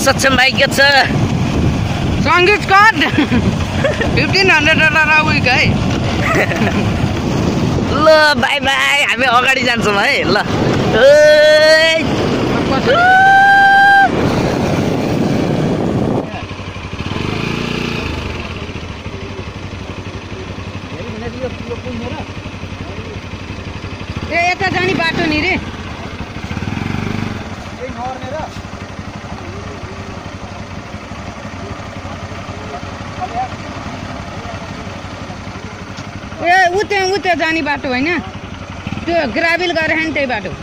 सक्षम भाइ के छ? सङ्गीत कार्ड $1500 a week है। ल बाई बाई, हामी अगाडि जान्छौँ है। ल यता जाने बाटो नि रे। उता जाने बाटो होइन, त्यो ग्राभिल गरेर नि त्यही बाटो।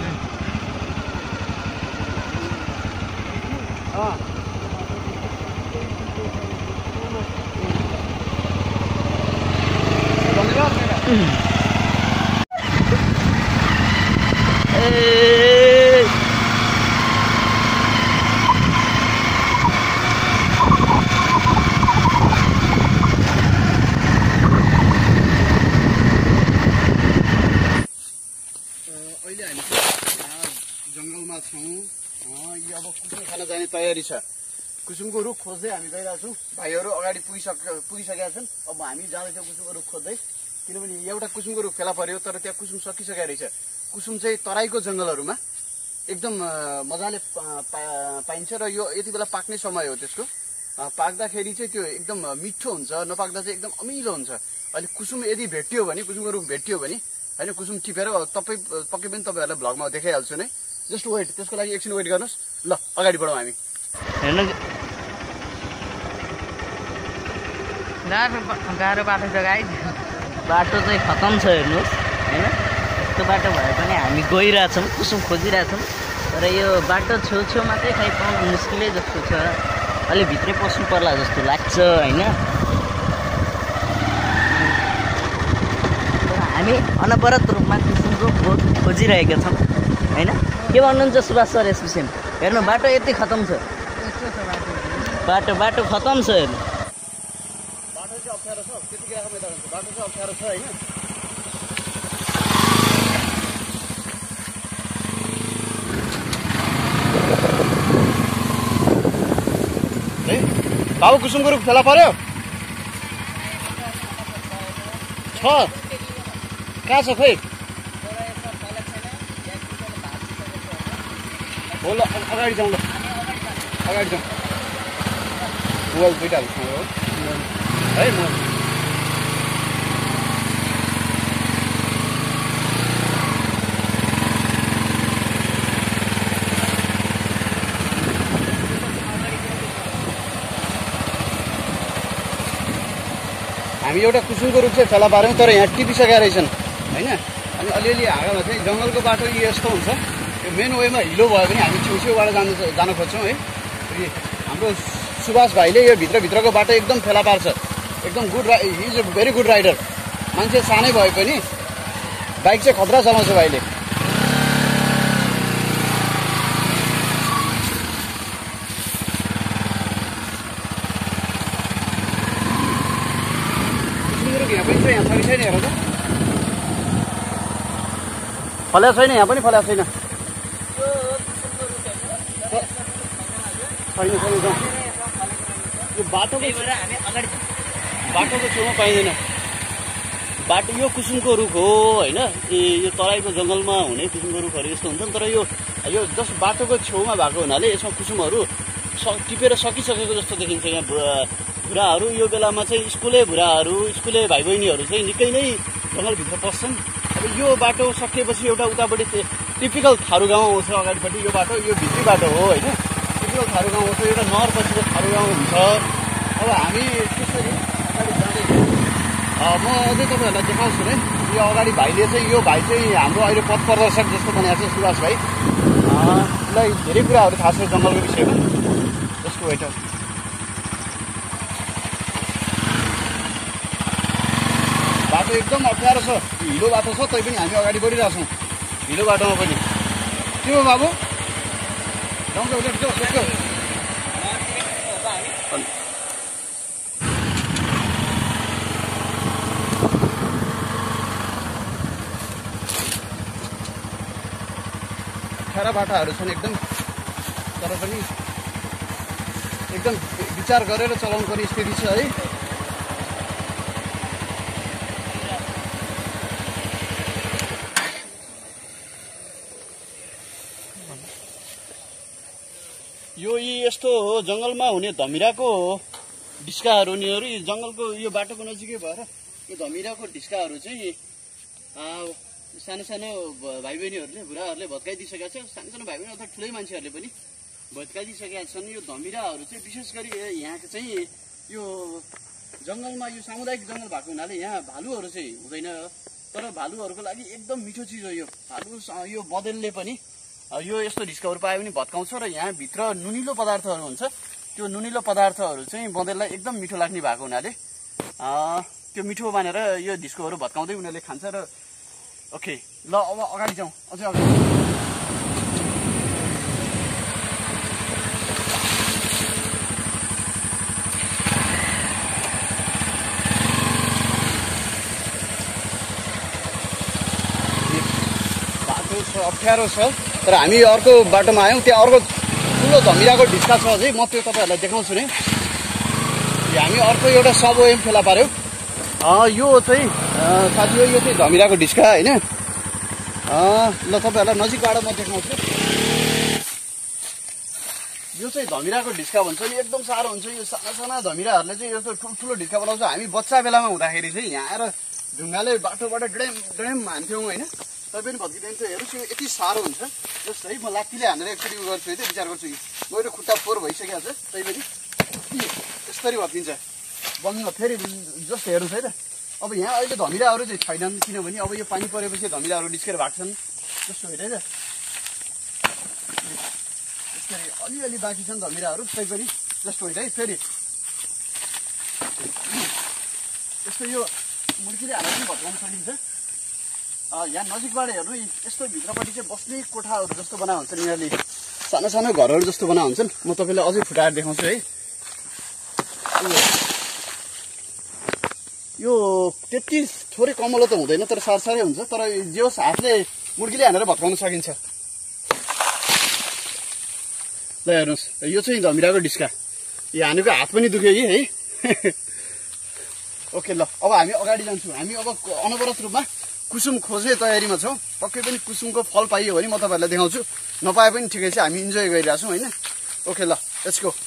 जंगलमा छौं। यो अब कुसुम खान जाने तयारी छ। कुसुमको रुख खोज्दै हामी गइरहेका छौं। भाइहरू अगाडि पुगिसकेका छन्। अब हामी जाँदैछौँ कुसुमको रुख खोज्दै, किनभने एउटा कुसुमको रुख फेला पर्यो, तर त्यहाँ कुसुम सकिसकेको रहेछ। कुसुम चाहिँ तराईको जंगलहरूमा एकदम मजाले पाइन्छ र यो यति बेला पाक्ने समय हो त्यसको। पाक्दाखेरि चाहिँ त्यो एकदम मिठो हुन्छ, नपाक्दा चाहिँ एकदम अमिलो हुन्छ। अहिले कुसुम यदि भेटियो भने, कुसुमको रुख भेटियो भने हैन, कुसुम टिपेर पक्कै पनि तपाईहरुलाई भ्लगमा देखाइहाल्छु नै। जस्ट वेट, त्यसको लागि एकछिन वेट गर्नुस्। ल अगाडि बढौँ हामी। हेर्नु गाह्रो बाटो छ गाइस। बाटो चाहिँ खतम छ, हेर्नुहोस् हैन। यस्तो बाटो भए पनि हामी गइरहेछौँ, कुसुम खोजिरहेछौँ। तर यो बाटो छेउछेउमा चाहिँ खै पाउनु मुस्किलै जस्तो छ। अलि भित्रै पस्नु पर्ला जस्तो लाग्छ हैन। हामी अनवरत रूपमा कुसुमको खोजिरहेका छौँ हैन। के भन्नुहुन्छ सुभाष सर यस विषयमा? हेर्नु बाटो यति खतम छ, बाटो खतम छ। हेर्नु बाटो चाहिँ अप्ठ्यारो छ, त्यतिकै आएको मैदान छ। बाटो चाहिँ अप्ठ्यारो छ हैन। बाबु कुसुमको रुख फेला पर्यो छ? कहाँ छ खै? हो ल अगाडि जाउँ, ल अगाडि जाउँ। मोबाइल दुइटा है मोबाइल। हामी एउटा कुसुमको रुख चाहिँ फेला पार्यौँ, तर यहाँ टिपिसकेका रहेछन् होइन। अनि अलिअलि हाँगामा चाहिँ जङ्गलको बाटो यस्तो हुन्छ। यो मेन वेमा हिलो भयो भने हामी छेउछेउबाट जान खोज्छौँ है। हाम्रो सुभाष भाइले यो भित्रको बाटो एकदम फेला पार्छ। एकदम good is a very good rider. मान्छे सानै भए पनि बाइक चाहिँ खतरा चलाउँछ भाइले। यहाँ पनि छ, यहाँ छ कि छैन हेर त। फल्या छैन, यहाँ पनि फल्या छैन। यो बाटोको छेउमा पाइँदैन। बाटो यो कुसुमको रुख हो होइन। यो तराईको जङ्गलमा हुने कुसुमको रुखहरू यस्तो हुन्छन्। तर यो जस्ट बाटोको छेउमा भएको हुनाले यसमा कुसुमहरू टिपेर सकिसकेको जस्तो देखिन्छ। यहाँ भुराहरू यो बेलामा चाहिँ स्कुले भाइ बहिनीहरू चाहिँ निकै नै जङ्गलभित्र पस्छन्। अब यो बाटो सकिएपछि एउटा उतापट्टि टिपिकल थारू गाउँ आउँछ अगाडिपट्टि। यो बाटो यो भित्री बाटो हो होइन। टिपिकल थारू गाउँ आउँछ, एउटा नहरपछिको थारू गाउँ हुन्छ। अब हामी त्यसरी अगाडि जाँदैछौँ। म अझै तपाईँहरूलाई देखाउँछु है। यो अगाडि भाइले चाहिँ, यो भाइ चाहिँ हाम्रो अहिले पथ प्रदर्शक जस्तो बनाएको छ सुभाष भाइ। उसलाई धेरै कुराहरू थाहा छ जङ्गलको विषयमा। जसको वेट बाटो एकदम अप्ठ्यारो छ, हिलो बाटो छ, तैपनि हामी अगाडि बढिरहेछौँ हिलो बाटोमा पनि। के हो बाबु? अप्ठ्यारा बाटाहरू छन् एकदम, तर पनि एकदम विचार गरेर चलाउनु पर्ने स्थिति छ है। यो यस्तो हो जङ्गलमा हुने धमिराको ढिस्काहरू नि यी जङ्गलको यो बाटोको नजिकै भएर यो धमिराको ढिस्काहरू चाहिँ सानो सानो भाइ बहिनीहरूले बुढाहरूले भत्काइदिइसकेका छ। सानो सानो भाइ बहिनी अथवा ठुलै मान्छेहरूले पनि भत्काइदिइसकेका छन्। यो धमिराहरू चाहिँ विशेष गरी यहाँको चाहिँ यो जङ्गलमा यो सामुदायिक जङ्गल भएको हुनाले यहाँ भालुहरू चाहिँ हुँदैन, तर भालुहरूको लागि एकदम मिठो चिज हो यो भालु। यो बँदेलले पनि यो यस्तो ढिस्काहरू पायो भने भत्काउँछ र यहाँभित्र नुनिलो पदार्थहरू हुन्छ, त्यो नुनिलो पदार्थहरू चाहिँ बँदेललाई एकदम मिठो लाग्ने भएको हुनाले त्यो मिठो मानेर यो ढिस्कोहरू भत्काउँदै उनीहरूले खान्छ। र ओके ल अब अगाडि जाउँ, अझै अगाडि। बाटो छ, अप्ठ्यारो छ, तर हामी अर्को बाटोमा आयौँ। त्यहाँ अर्को ठुलो धमिराको ढिस्का छ अझै, म त्यो तपाईँहरूलाई देखाउँछु नि। हामी अर्को एउटा सब ओएम फेला पार्यौँ। यो चाहिँ साथी हो, यो चाहिँ धमिराको ढिस्का होइन। ल तपाईँहरूलाई नजिकबाट म देखाउँछु। यो चाहिँ धमिराको ढिस्का भन्छ नि, एकदम साह्रो हुन्छ। यो साना साना धमिराहरूले चाहिँ यस्तो ठुल्ठुलो ढिस्का बनाउँछ। हामी बच्चा बेलामा हुँदाखेरि चाहिँ यहाँ आएर ढुङ्गाले बाटोबाट डेम डेम हान्थ्यौँ होइन। तै पनि भत्किँदैन थियो। हेर्नुहोस् यो यति साह्रो हुन्छ जस्तो है। म लात्तीले हानेर एकचोटि उयो गर्छु है, त विचार गर्छु। मेरो खुट्टा फोहोर भइसकेको छ, तै पनि यसरी भत्किन्छ बन्द। फेरि जस्तो हेर्नुहोस् है त। अब यहाँ अहिले धमिराहरू चाहिँ छैनन्, किनभने अब यो पानी परेपछि धमिराहरू निस्केर भाग्छन् जस्तो होइन है त। यसरी अलिअलि बाँकी छन् धमिराहरू, तै पनि जस्तो होइन है। फेरि यस्तो यो मुर्कीले हालेर पनि भत्काउन सकिन्छ। यहाँ नजिकबाट हेर्नु, यस्तो भित्रपट्टि चाहिँ बस्ने कोठाहरू जस्तो बना हुन्छन्, यिनीहरूले सानो सानो घरहरू जस्तो बना हुन्छन्। म तपाईँलाई अझै फुटाएर देखाउँछु है। यो त्यति थोरै कमलो त हुँदैन, तर सारसारै हुन्छ। तर जे होस् हातले मुर्कीले हानेर भत्काउन सकिन्छ। ल हेर्नुहोस्, यो चाहिँ धमिराको ढिस्का। यो हानेको हात पनि दुख्यो कि है। ओके ल अब हामी अगाडि जान्छौँ। हामी अब अनवरत रूपमा कुसुम खोज्ने तयारीमा छौँ। पक्कै पनि कुसुमको फल पाइयो भने म तपाईँहरूलाई देखाउँछु, नपाए पनि ठिकै छ, हामी इन्जोय गरिरहेको छौँ होइन। ओके ल लेट्स गो।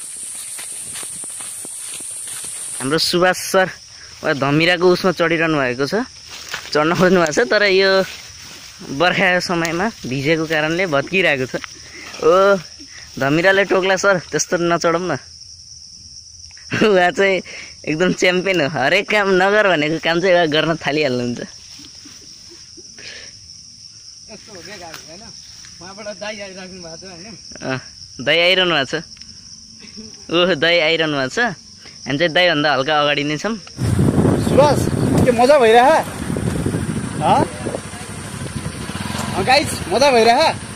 हाम्रो सुभाष सर धमिराको उसमा चढिरहनु भएको छ, चढ्न खोज्नु भएको छ, तर यो बर्खा समयमा भिजेको कारणले भत्किरहेको छ। ओ धमिराले टोक्ला सर, त्यस्तो नचढौँ न। उहाँ चाहिँ एकदम च्याम्पियन हो, हरेक काम नगर भनेको काम चाहिँ उहाँ गर्न थालिहाल्नुहुन्छ। दही आइरहनु भएको छ। ओ दही आइरहनु भएको छ। हामी चाहिँ दहीभन्दा हल्का अगाडि नै छौँ। सुभाष के मजा भइरह गाइज, मजा भइरह।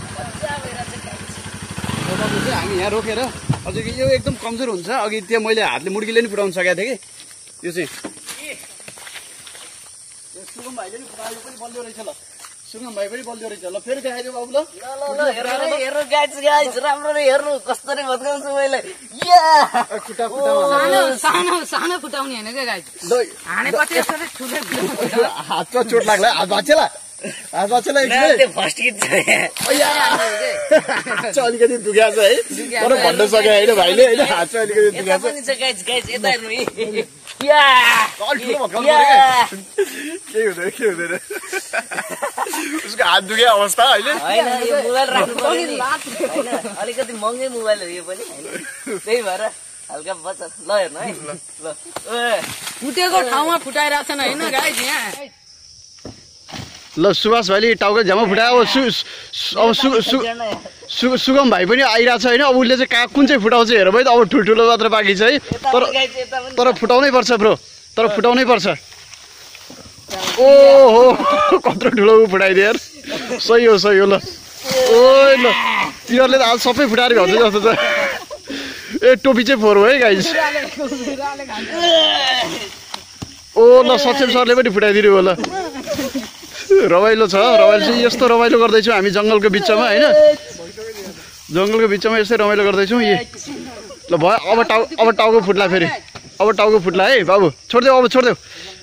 हामी यहाँ रोकेर अझै यो एकदम कमजोर हुन्छ। अघि त्यो मैले हातले मुर्कीले नि फुटाउन सकेको थिएँ कि यो चाहिँ। सुगम भाइले नि फुटायो पनि बलियो रहेछ। ल सुगम भाइ पनि बलियो रहेछ। ल फेरि देखाइदियो बाबु। ल हेर्नु गाइज राम्ररी हेर्नु कसरी भत्काउँछु मैले। खुट्टा सानो फुटाउने होइन क्या गाइज, हानेपछि यसरी ठुलो हातमा चोट लाग्ला, हात भाँचेला, हात भाँचेला फर्स्ट किट छ। हात चाहिँ अलिकति दुख्या छ है, तर भन्न सक्यो होइन भाइले होइन। हात चाहिँ अलिकति दुख्या छ। केही हुँदैन के हुँदैन, उसको हात दुख्या अवस्था होइन। अलिकति महँगै मोबाइल हो यो पनि, त्यही भएर हल्का बच्चा। ल हेर्नु है, ल फुटेको ठाउँमा फुटाइरहेछन् होइन गाइज यहाँ। ल सुभाष भाइले टाउको झ्यामा फुटायो। अब सुगम भाइ पनि आइरहेको छ होइन। अब उसले चाहिँ कुन चाहिँ फुटाउँछ हेर भाइ त। अब ठुल्ठुलो मात्र बाँकी छ है, तर फुटाउनै पर्छ ब्रो, तर फुटाउनै पर्छ। ओहो कत्रो ठुलो फुटाइदियो यार। सही हो सही हो। ल ओ ल तिनीहरूले त आज सबै फुटाएर भन्छ जस्तो छ। ए टोपी चाहिँ फोहोर हो है गाइज। ओ ल सक्षम सरले पनि फुटाइदिनु हो। ल रमाइलो छ, रमाइलो चाहिँ यस्तो रमाइलो गर्दैछौँ हामी जङ्गलको बिचमा होइन। जङ्गलको बिचमा यस्तै रमाइलो गर्दैछौँ। ल भयो अब टाउको फुट्ला फेरि अब टाउको फुट्ला है बाबु छोडिदेऊ अब छोडिदेऊ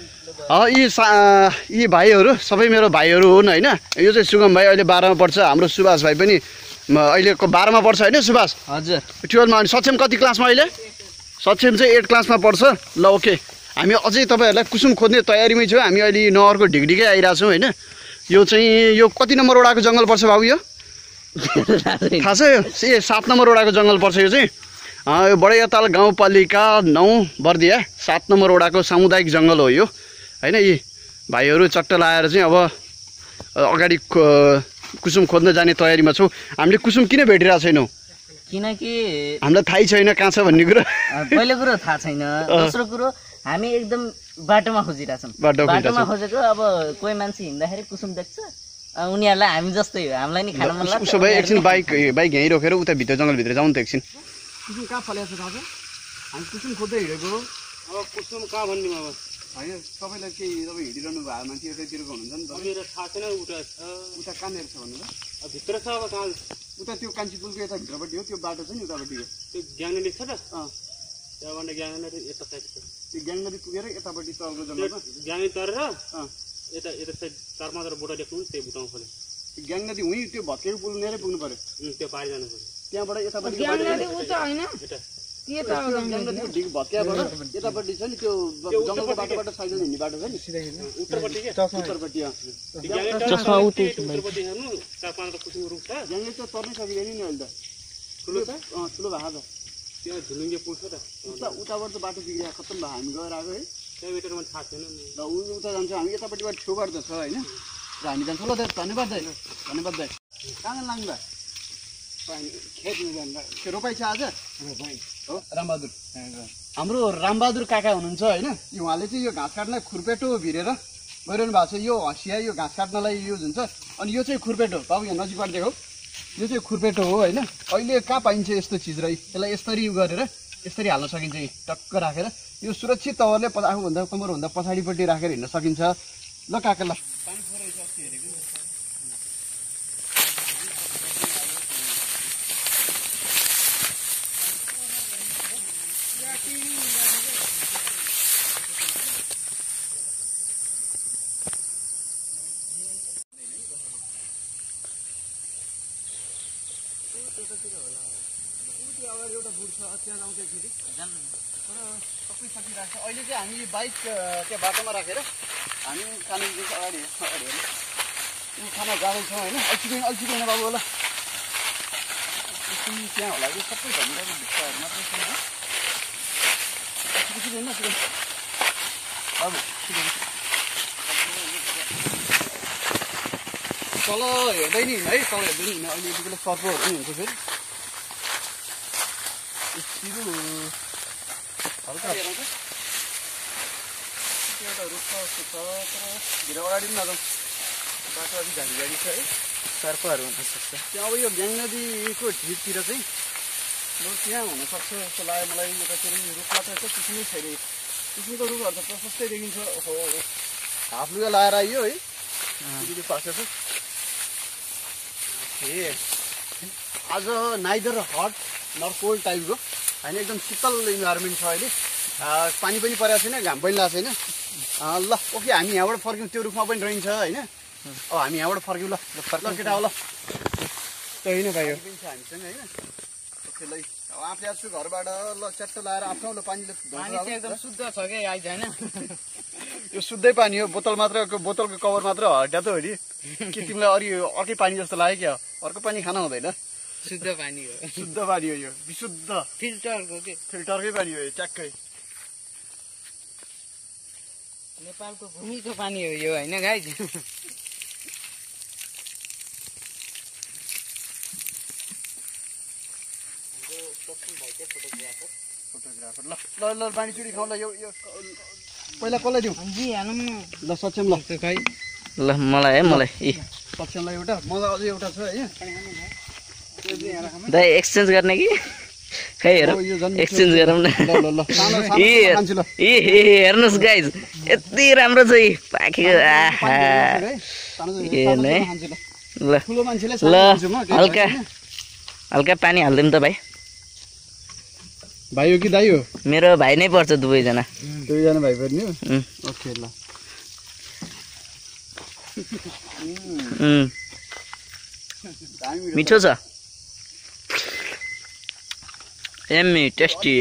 यी भाइहरू सबै मेरो भाइहरू हुन् होइन यो चाहिँ सुगम भाइ अहिले 12मा पढ्छ हाम्रो सुभाष भाइ पनि अहिले 12मा पढ्छ होइन सुभाष हजुर 12मा अनि सक्षम कति क्लासमा अहिले सक्षम चाहिँ 8 क्लासमा पढ्छ ल ओके हामी अझै तपाईँहरूलाई कुसुम खोज्ने तयारीमै छौँ हामी अहिले नहरको ढिकढिकै आइरहेको छौँ होइन यो चाहिँ यो कति नम्बर वडाको जङ्गल पर्छ बाबु यो थाहा छ यो 7 नम्बर वडाको जङ्गल पर्छ यो चाहिँ यो बडैयाताल गाउँपालिका 9 बर्दिया 7 नम्बर वडाको सामुदायिक जङ्गल हो यो होइन यी भाइहरू चट्ट लाएर चाहिँ अब अगाडि कुसुम खोज्न जाने तयारीमा छौँ हामीले कुसुम किन भेटिरहेको छैनौँ किनकि हामीलाई थाहै छैन कहाँ छ भन्ने कुरो पहिलो कुरो थाहा छैन दोस्रो कुरो हामी एकदम बाटोमा खोजिरहेछौँ बाटोमा खोजेको अब कोही मान्छे हिँड्दाखेरि कुसुम देख्छ उनीहरूलाई हामी जस्तै हो हामीलाई नि खान मन लाग्छ उसो भए एकछिन बाइक यहीँ रोकेर उता भित्र जङ्गलभित्र जाउँ त एकछिन कुसुम कहाँ फलेको छ दाजु हामी कुसुम खोज्दै हिँडेको अब कुसुम कहाँ भन्ने अब होइन तपाईँलाई केही तपाईँ हिँडिरहनु भएको मान्छे यतैतिरको हुनुहुन्छ नि त मेरो थाहा छैन उता कहाँनिर छ भन्नु त भित्र छ अब कहाँ उता त्यो कान्छी पुलको यता भित्रपट्टि हो त्यो बाटो छ नि उतापट्टिको त्यो ग्याङ नदी छ त त्यहाँबाट ग्याङ नदी यता साइड छ त्यो ग्याङ नदी पुगेर यतापट्टि तलको जङ्गलमा ग्याङ तरेर यता साइड 4 मात्र बोटा देख्नु त्यही बुटाउनु पर्यो त्यो ग्याङ नदी उहीँ त्यो भत्केको पुल लिएरै पुग्नु पर्यो त्यो पारि जानु पर्यो त्यहाँबाट यतापट्टि यतापट्टि छ नि त्यो जङ्गलको बाटोबाट साइकल हिँड्ने बाटो छ नि उत्तरपट्टि चस्मा उत्तरपट्टि हेर्नु 4-5 कुसुम रुख छ ग्याङले त तर्नै सकिँदैन नि अहिले त ठुलो छ ठुलो भएको छ त्यहाँ झुलुङ्गे पुल छ त उताबाट त बाटो बिग्रिया खत्तम भयो हामी गएर आएको है त्यहाँभित्र मलाई थाहा छैन ल उता जान्छौँ हामी यतापट्टिबाट छेउबाट त छ होइन र हामी जान्छौँ ल धन्यवाद दाइ धन्यवाद दाइ कहाँ लाग्नु भयो खेतमा जानु रोपाइ छ आज रोपाइ हो रामबहादुर हाम्रो रामबहादुर काका हुनुहुन्छ होइन उहाँले चाहिँ यो घाँस काट्न खुर्पेटो भिरेर गइरहनु भएको छ यो हँसिया यो घाँस काट्नलाई युज हुन्छ अनि यो चाहिँ खुर्पेटो बाबु यहाँ नजिकबाट देखौ यो चाहिँ खुर्पेटो हो होइन अहिले कहाँ पाइन्छ यस्तो चिज र यसलाई यसरी गरेर यसरी हाल्न सकिन्छ टक्क राखेर यो सुरक्षित तवरले आफूभन्दा कम्मरभन्दा पछाडिपट्टि राखेर हिँड्न सकिन्छ ल काका ल पानी परेको अस्ति हेरेको अगाडि एउटा बुढ छ त्यहाँ जाउँ एकचोटि जानु तर सबै सकिरहेको छ अहिले चाहिँ हामी बाइक त्यहाँ बाटोमा राखेर हामी खाना अगाडि अगाडि हेर्नु खाना जाँदैछौँ होइन अल्छिदैन बाबु होला त्यहाँ होला कि सबै धनीको भित्ताहरू मात्रै छ अल्छिदैन बाबु तल हेर्दै नि है तल हेर्दै नि अहिले यति बेला सर्पहरू पनि हुन्छ फेरि हल्का एउटा रुख छ जस्तो छ तर धेरै अगाडि पनि नजाउँ बाटो अलिक झाडी झाडी छ है सर्पहरू हुनसक्छ त्यहाँ अब यो ग्याङ नदीको ढिपतिर चाहिँ त्यहाँ हुनसक्छ जस्तो लाग्यो मलाई यतातिर रुखमा त यसो किसिमै छैन किसिमको रुखहरू त प्रशस्तै देखिन्छ ओहो हाफ लुगा लाएर आइयो है पाएको छ आज नाइदर हट नर कोल्ड टाइपको होइन एकदम शीतल इन्भाइरोमेन्ट छ अहिले पानी पनि परेको छैन घाम पनि लागेको छैन ल ओके हामी यहाँबाट फर्क्यौँ त्यो रुखमा पनि रहन्छ होइन अब हामी यहाँबाट फर्क्यौँ ल केटा हो ल त्यही नै भाइ हो हामीसँग होइन ओके ल आफै आएको छु घरबाट ल च्याट्टो लाएर आफ्नो ल पानीले एकदम शुद्ध छ क्या आइज होइन यो शुद्धै पानी हो बोतलको कभर मात्र हट्या त हो नि के तिमीलाई अर्कै पानी जस्तो लाग्यो क्या अर्को पानी खान हुँदैन शुद्ध पानी हो यो विशुद्ध फिल्टरकै पानी हो ट्याक्कै नेपालको भूमिको पानी हो यो होइन गाइज फोटोग्राफर ल बानी चुरी खाउँ ल यो पहिला कसलाई दिउँ ल सक्षम ल खै ल मलाई सक्षमलाई एउटा मलाई अझै एउटा छ होइन दाइ एक्सचेन्ज गर्ने कि खै हेरौँ एक्सचेन्ज गरौँ न हेर्नुहोस् गाइज यति राम्रो छ पाकेको ल हल्का पानी हालिदिउँ त भाइ भाइ हो कि दाइ हो? मेरो भाइ नै पर्छ दुवैजना। दुवैजना भाइ पर्ने हो? ओके ल। मिठो छ, एम्मी टेस्टी।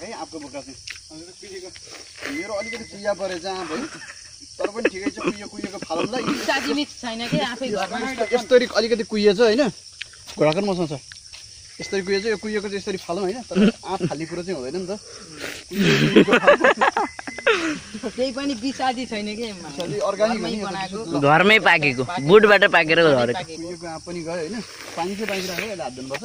मेरो अलिकति कुहिया परेछ भाइ, तर पनि ठिकै छ। कुहिएको फालौँलाई यस्तरी अलिकति कुहिएछ होइन, घोडाकर मसँग छ। यस्तरी कुहिएछ, यो कुहिएको चाहिँ यसरी फालौँ होइन, तर आँप फाल्ने कुरो चाहिँ हुँदैन नि त। केही पनि बिसादी छैन कि अर्ग्यानिक घरमै पाकेको, बुटबाट पाकेर झरेको। कुहिएको आँप पनि गयो होइन। पानी चाहिँ बाहिर राखेर यसलाई हात धुनुपर्छ।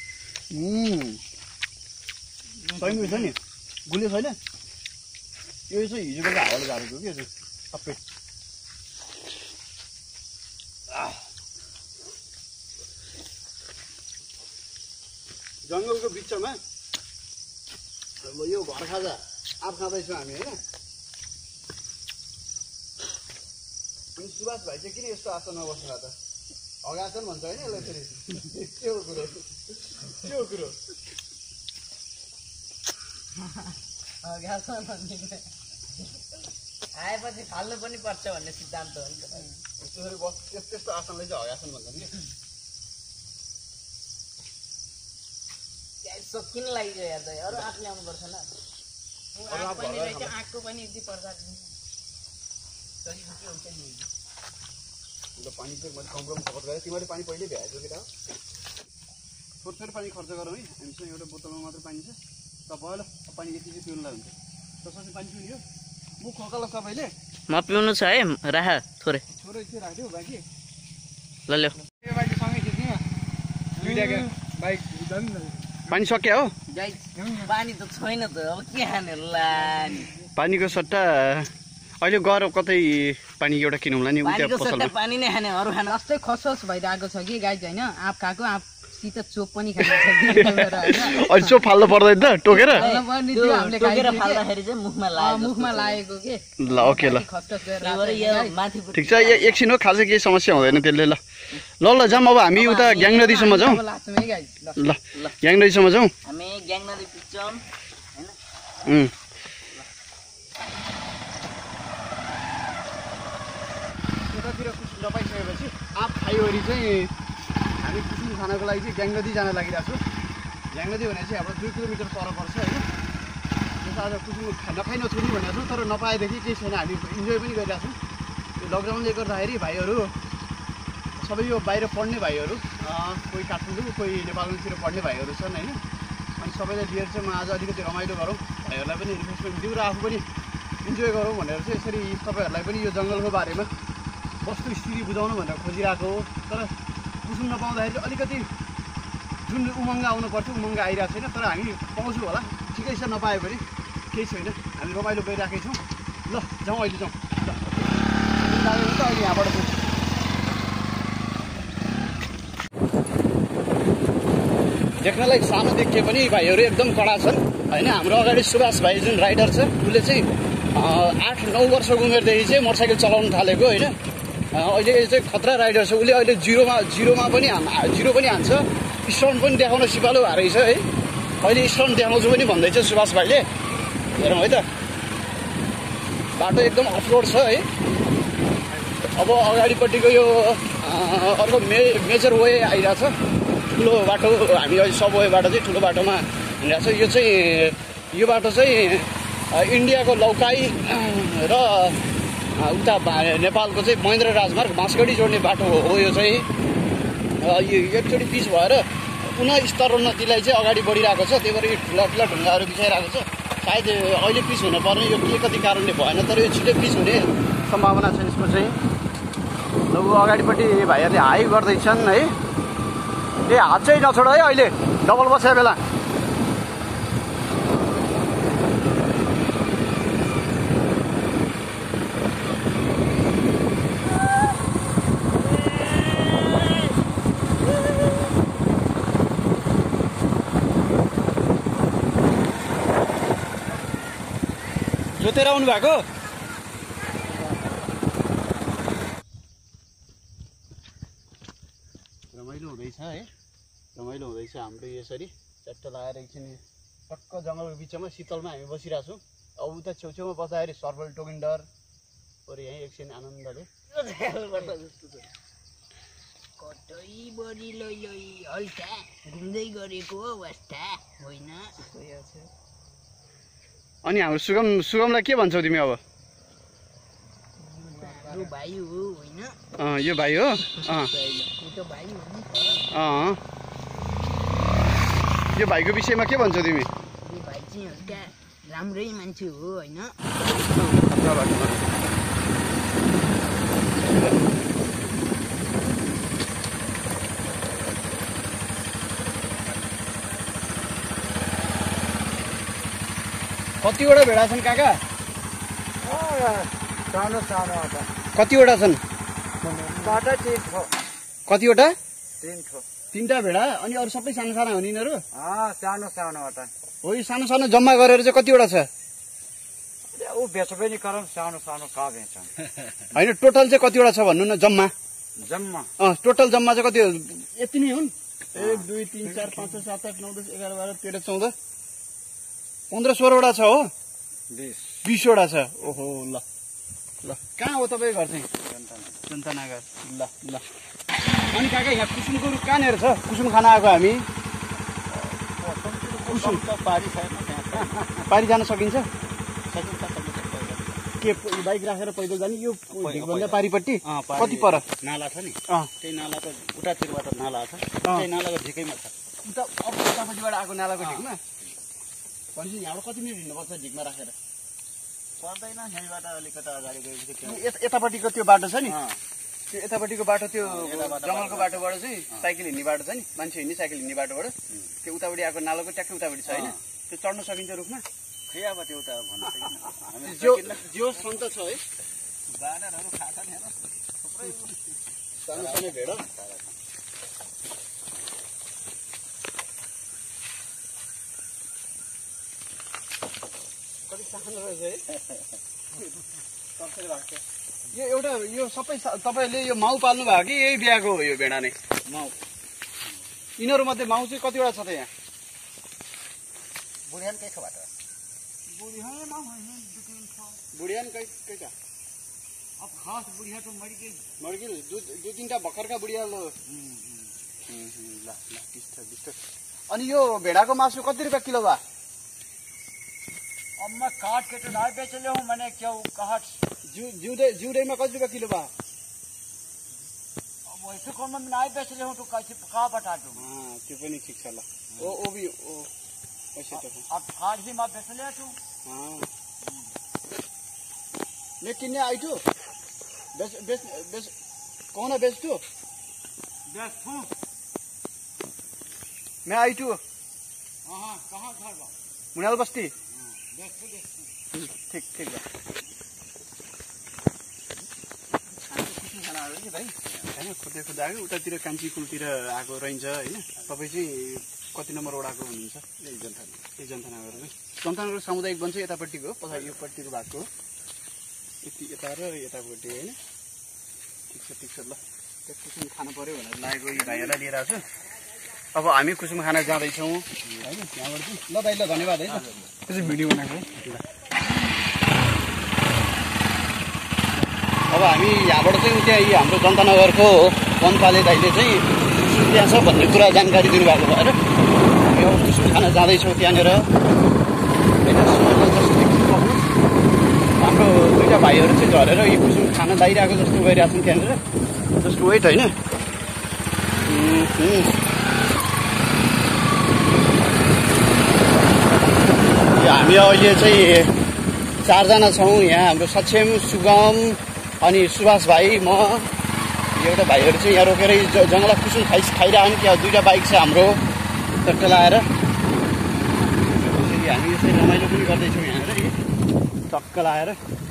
सही छ नि, गुलियो छैन। यो चाहिँ हिजोको हावाले झारेको कि यो सबै। जङ्गलको बिचमा यो घर खाजा आँप खाँदैछौँ हामी होइन। अनि सुभाष भाइ चाहिँ किन यस्तो आसनमा बस्नु भएको त? हगासन भन्छ होइन यसलाई फेरि। के हो कुरो? आएपछि फाल्नु पनि पर्छ भन्ने सिद्धान्त हो नि त। त्यस्तो आसनलाई चाहिँ हगासन भन्छन् कि। किन लाग्यो हेर्दा अरू आँप ल्याउनुपर्छ न। आँकको पनि यदि पर्दा पानी चाहिँ मैले कम खपत गरेँ। तिमीले पानी पहिल्यै भ्याएछौ कि त? थोरै पानी खर्च गरौँ है। हामीसँग एउटा बोतलमा मात्रै पानी छ। तपाईँलाई पानी यति चाहिँ पिउनुलाई हुन्छ। त्यसपछि पानी पिउनु मुख खोकाला सबैले। म पिउनु छ है, राख थोरै चाहिँ राख्यो बाँकी। ल ल्याऊ। पानी सक्यो हो? पानी त छैन त, अब के खाने ला। पानीको सट्टा अहिले गएर कतै पानी एउटा किनौँला नि उता पसलमा। पानी नै खाने, अरू खाना जस्तै खसखस भइरहेको छ कि गाइज होइन। आँप खाएको आँपसित चोप पनि खाइन्छ। अहिले चोप फाल्नु पर्दैन त टोकेर? फाल्दाखेरि चाहिँ मुखमा लागेको के। ल ओके ल माथि ठिक छ। एकछिन हो, खासै केही समस्या हुँदैन त्यसले। ल ल ल जाऊँ अब हामी उता ग्याङ नदीसम्म जाउँ। ल ग्याङ नदीसम्म जाउँ। हामी ग्याङ नदी पुग्छौँ हैन। यतातिर कुसुम नपाइसकेपछि आँप खाइवरी चाहिँ हामी कुसुम खानको लागि चाहिँ ग्याङ नदी जान लागिरहेको छु। ग्याङ नदी भने चाहिँ हाम्रो 2 किलोमिटर पर पर्छ होइन। त्यस आज कुसुम नखाइ नछुनी भनेको छौँ, तर नपाएदेखि केही छैन, हामी इन्जोय पनि गरिरहेको छौँ। यो लकडाउनले गर्दाखेरि भाइहरू सबै यो बाहिर पढ्ने भाइहरू, कोही काठमाडौँ कोही नेपालतिर पढ्ने भाइहरू छन् होइन। अनि सबैलाई लिएर चाहिँ म आज अलिकति रमाइलो गरौँ, भाइहरूलाई पनि रिफ्रेसमेन्ट दिउँ र आफू पनि इन्जोय गरौँ भनेर चाहिँ यसरी तपाईँहरूलाई पनि यो जङ्गलको बारेमा वस्तु स्थिति बुझाउनु भनेर खोजिरहेको हो। तर कुसुम नपाउँदाखेरि अलिकति जुन उमङ्ग आउनु पर्थ्यो उमङ्ग आइरहेको छैन। तर हामी पाउँछौँ होला, ठिकै छ। नपायो भने केही छैन, हामी रमाइलो गरिराखेकै छौँ। ल जाउँ, अहिले जाउँ। ल हामी त अहिले यहाँबाट देख्नलाई सानो देखिए पनि भाइहरू एकदम कडा छन् होइन। हाम्रो अगाडि सुभाष भाइ जुन राइडर छ, उसले चाहिँ 8-9 वर्षको उमेरदेखि चाहिँ मोटरसाइकल चलाउनु थालेको होइन। अहिले चाहिँ खतरा राइडर छ उसले। अहिले जिरोमा पनि हान्छ, स्टन्ट पनि देखाउन सिपालु भएको रहेछ है। अहिले स्टन्ट देखाउँछु पनि भन्दैछ सुभाष भाइले। हेरौँ है त, बाटो एकदम अफरोड छ है। अब अगाडिपट्टिको यो अर्को मेजर वे आइरहेछ, ठुलो बाटो। हामी अहिले सब वेबाट चाहिँ ठुलो बाटोमा हिँडिरहेको छ। यो चाहिँ यो बाटो चाहिँ इन्डियाको लौकाई र उता नेपालको चाहिँ महेन्द्र राजमार्ग बाँसगढी जोड्ने बाटो हो यो चाहिँ। यो एकचोटि पिच भएर पुनः स्तरोन्नतिलाई चाहिँ अगाडि बढिरहेको छ। त्यही भएर यो ठुला ठुला ढुङ्गाहरू बिछाइरहेको छ। सायद अहिले पिच हुनुपर्ने, यो के कति कारणले भएन, तर यो छिटै पिच हुने सम्भावना छ यसको चाहिँ। ल अगाडिपट्टि भाइहरूले हाई गर्दैछन् है। ए हात चाहिँ नछोड है, अहिले डबल बस्या बेला। जोतेर आउनु भएको? रमाइलो हुँदैछ है, रमाइलो हुँदैछ हाम्रो यसरी च्याट्ट लगाएर एकछिन टक्क जङ्गलको बिचमा शीतलमा हामी बसिरहेको छौँ। अब उता छेउछेउमा बस्दाखेरि सर्पल टोकिन डर बरु यहीँ एकछिन आनन्दले कतै बढी लै हल्का घुम्दै गरेको अवस्था होइन। अनि हाम्रो सुगमलाई के भन्छौ तिमी अब? यो भाइ हो होइन, यो भाइ हो। यो त भाइ हो नि त। यो भाइको विषयमा के भन्छौ तिमी? यो भाइ चाहिँ हल्का राम्रै मान्छे हो होइन। कतिवटा भेडा छन् काका? सानो सानो आता कतिवटा छन्? बाटा तीन ठो कतिवटा? तीन ठो 3टा भेडा अनि अरू सबै सानो सानो हो नि यिनीहरू? सानो सानो आता हो यो सानो सानो जम्मा गरेर चाहिँ कतिवटा छ? ऊ बेच पनि गरौँ सानो सानो कहाँ बेच्छन् होइन टोटल चाहिँ कतिवटा छ भन्नु न जम्मा? जम्मा टोटल जम्मा चाहिँ कति? यति नै हुन्? 1 2 3 4 5 6 7 8 9 10 11 12 13 14 15 16वटा छ हो? 20वटा छ। ओहो ल ल कहाँ हो तपाईँको घर चाहिँ? जनतानगर। ल ल अनि काका यहाँ कुसुमको रुख कहाँनिर छ? कुसुम खान आएको हामी। कुसुम पारी छैन पारी जान सकिन्छ? के बाइक राखेर पैदल जाने? यो ढिकभन्दा पारिपट्टि कति पर? नाला छ नि, त्यही नालाको उतातिरबाट नाला छ, त्यही नालाको ढिकैमा छ। उता अब उतापट्टिबाट आएको नालाको ढिकमा भनेपछि यहाँबाट कति मिनट हिँड्नुपर्छ ढिकमा राखेर? पर्दैन यहीँबाट अलिकता अगाडि गएपछि यतापट्टिको त्यो बाटो छ नि, त्यो यतापट्टिको बाटो त्यो जङ्गलको बाटोबाट चाहिँ साइकल हिँड्ने बाटो छ नि, मान्छे हिँड्ने साइकल हिँड्ने बाटोबाट त्यो उतापट्टि आएको नालाको ट्याक्कै उतापट्टि छ होइन? त्यो चढ्न सकिन्छ रुखमा? खै अब त्यो त भन्नु सकिन्न जो सन्त छ है बानरहरू खान्छ नि हेर थुप्रै सानो सानो भेडा। कति सानो रहेछ है। यो एउटा यो सबै तपाईँले यो माउ पाल्नु भएको कि यही बिहाको हो यो भेडा नै? माउ यिनीहरू मध्ये माउ चाहिँ कतिवटा छ त यहाँ? बुढियान कै खबाट बुढियान कैका? अब खास बुढिया तो मड्किल दुई तिनवटा भर्खरका बुढिया लो। ल ल बिस्तर। अनि यो भेडाको मासु कति रुपियाँ किलो बा? अब मैं काट के तो नहीं बेच ले हूँ मैंने क्यों काट जिउदैमा कति रुपियाँ किलो बा? अब वैसे कौन मैं नहीं बेच ले हूँ तो कैसे कहाँ बता दूँ? त्यो पनि ठिक छ ल। ओ भी वैसे तो अब काट भी मैं बेच ले तू मैं किन्ने आइटु बेच कौन बेच तू? बेच तू मैं आइटु कहाँ घर बा? मुनाल बस्ती। बेच ठीक बा। भाइ होइन खोज्दै आएको उतातिर कान्छी कुलतिर आएको रहन्छ होइन? तपाईँ चाहिँ कति नम्बर वडाको हुनुहुन्छ? यही जनतानगर जनतानगर सामुदायिक वन चाहिँ यतापट्टिको हो, पछाडि योपट्टिको भएको हो, यति यता र यतापट्टि होइन? ठिक छ ल। त्यो कुसुम खानु पर्यो भनेर लागेको यी भाइहरूलाई लिएर आएको छु। अब हामी कुसुम खान जाँदैछौँ होइन त्यहाँबाट चाहिँ। ल दाइ ल धन्यवाद है। त्यो चाहिँ भिडियो बनाएको है। अब हामी यहाँबाट चाहिँ त्यहाँ यी हाम्रो जनतानगरको वनपाले दाइले चाहिँ कुसुम त्यहाँ छ भन्ने कुरा जानकारी दिनुभएको भएर हामी अब कुसुम खान जाँदैछौँ त्यहाँनिर। हाम्रो दुईवटा भाइहरू चाहिँ झरेर यी कुसुम खान लागिरहेको जस्तो गइरहेको छौँ त्यहाँनिर। जस्ट वेट होइन? हामी अहिले चाहिँ 4जना छौँ यहाँ। हाम्रो सक्षम, सुगम अनि सुभाष भाइ, म, एउटा भाइहरू चाहिँ यहाँ रोकेर जङ्गलमा कुसुम खाइरहनु। त्यहाँ 2टा बाइक छ हाम्रो टक्क लाएर। त्यसरी हामी यसरी रमाइलो पनि गर्दैछौँ यहाँनिर टक्क लाएर।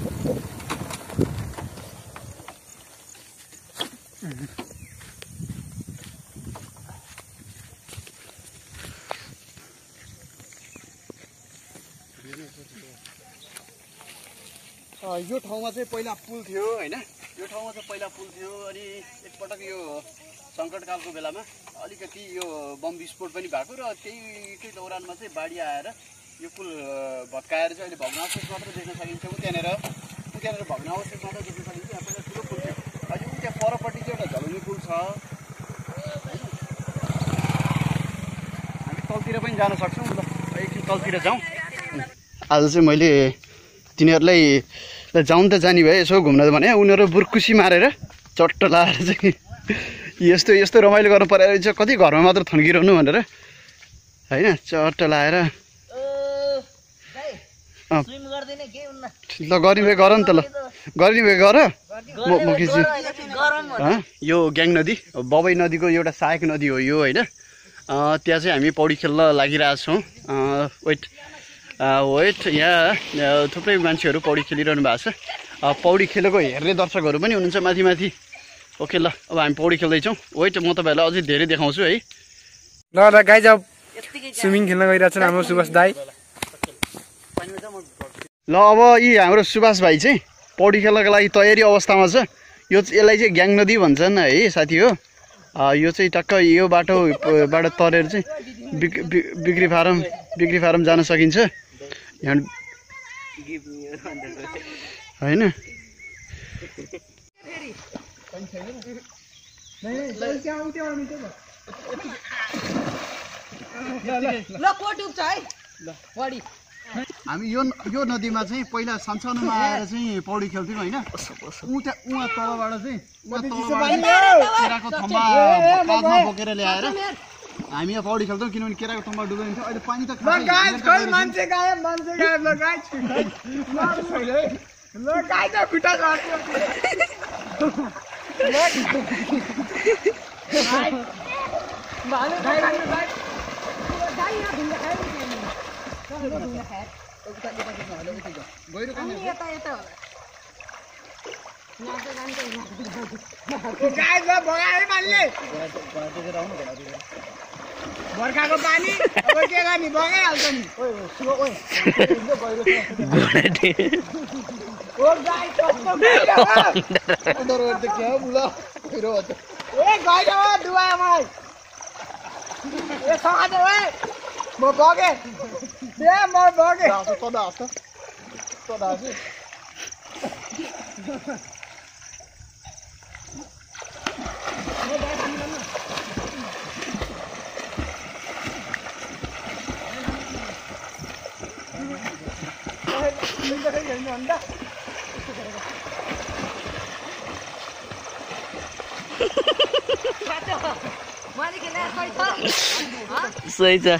यो ठाउँमा चाहिँ पहिला पुल थियो होइन? यो ठाउँमा चाहिँ पहिला पुल थियो अनि एकपटक यो सङ्कटकालको बेलामा अलिकति यो बम विस्फोट पनि भएको र त्यही दौरानमा चाहिँ बाढी आएर यो पुल भत्काएर चाहिँ अहिले भग्नावशेष मात्र देख्न सकिन्छ। त्यहाँनिर भग्नावशेष मात्र देख्न सकिन्छ। यहाँ पहिला ठुलो पुल थियो, अहिले त्यहाँ परपट्टि चाहिँ एउटा झलुङ्गे पुल छ। हामी तलतिर पनि जान सक्छौँ। ल एकछिन तलतिर जाउँ। आज चाहिँ मैले तिनीहरूलाई जाउँ त जाने भए यसो घुम्न भने उनीहरू बुर्कुसी मारेर चट्ट लाएर चाहिँ यस्तो यस्तो रमाइलो गर्नु परेर चाहिँ कति घरमा मात्र थन्किरहनु भनेर होइन चट्ट लाएर ल गर्ने भए गर नि त। ल गर्ने भए गर म खिच्छु। यो ग्याङ नदी बबई नदीको एउटा सहायक नदी हो यो होइन। त्यहाँ चाहिँ हामी पौडी खेल्न लागिरहेछौँ। वेट यहाँ थुप्रै मान्छेहरू पौडी खेलिरहनु भएको छ। पौडी खेलेको हेर्ने दर्शकहरू पनि हुनुहुन्छ माथि माथि। ओके ल अब हामी पौडी खेल्दैछौँ। वेट म तपाईँहरूलाई अझै धेरै देखाउँछु है। ल गाइज अब स्विमिङ खेल्न गइरहेको छ हाम्रो सुभाष दाई। ल अब यी हाम्रो सुभाष भाइ चाहिँ पौडी खेल्नको लागि तयारी अवस्थामा छ। यसलाई चाहिँ ग्याङ नदी भन्छन् है साथी हो। यो चाहिँ टक्क यो बाटोबाट तरेर चाहिँ बिक्री फारम जान सकिन्छ होइन। हामी यो नदीमा चाहिँ पहिला सानसानोमा आएर चाहिँ पौडी खेल्थ्यौँ होइन। उहाँ तलबाट चाहिँ केराको थम्बा काँधमा बोकेर ल्याएर हामी यहाँ पौडी खेल्थ्यौँ किनभने केराको थम्बा डुबाइन्थ्यो। अहिले पानी त बर्खाको पानी अब के गर्ने बगाइहाल्छ नि। म बगेँ सही छ।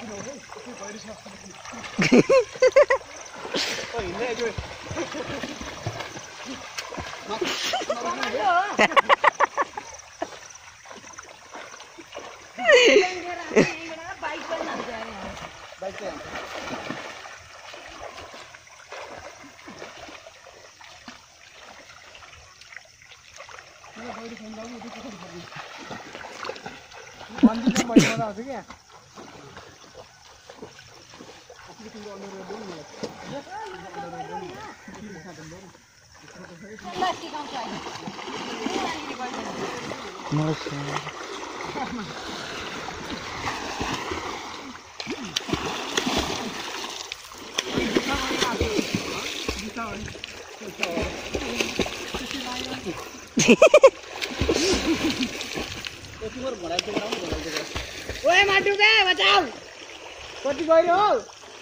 ओए माटु बे बचाऊ कति गयो हो